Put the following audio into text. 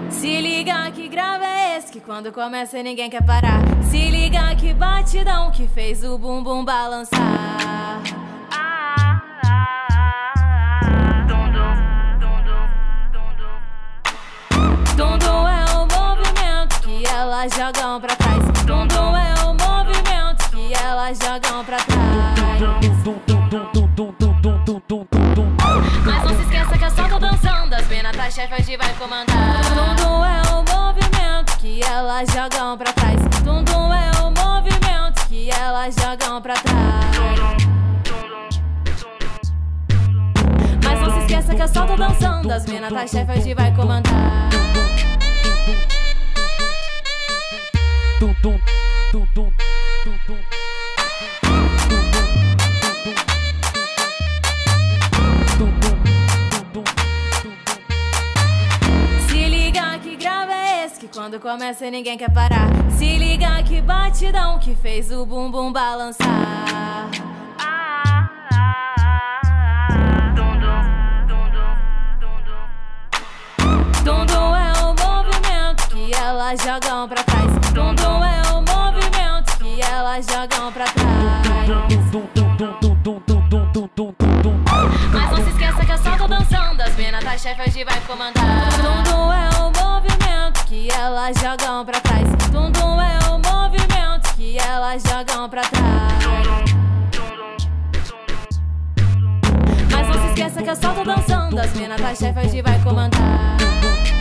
Se liga que grave é esse, que quando começa ninguém quer parar. Se liga que batidão que fez o bumbum balançar. Dundum é o movimento que elas jogam pra trás. Dundum é o movimento que elas jogam pra trás. Mas não se esqueça que é só tô dançando, as minas tá chefe, hoje vai comandar. Dundum é o movimento que elas jogam pra trás. Dundum é o movimento que elas jogam pra trás. Mas não se esqueça que é só tô dançando, as minas tá chefe, hoje vai comandar. Se liga que grave é esse, que quando começa ninguém quer parar. Se liga que batidão que fez o bumbum balançar. Dundum é o movimento que elas jogam pra trás. Dundum é o movimento que elas jogam pra trás. Mas não se esqueça que é só tô dançando, as minas tá chefe, hoje vai comandar. Dundum é o movimento que elas jogam pra trás. Dundum é o movimento que elas jogam pra trás. Mas não se esqueça que é só tô dançando, as minas tá chefe, hoje vai comandar.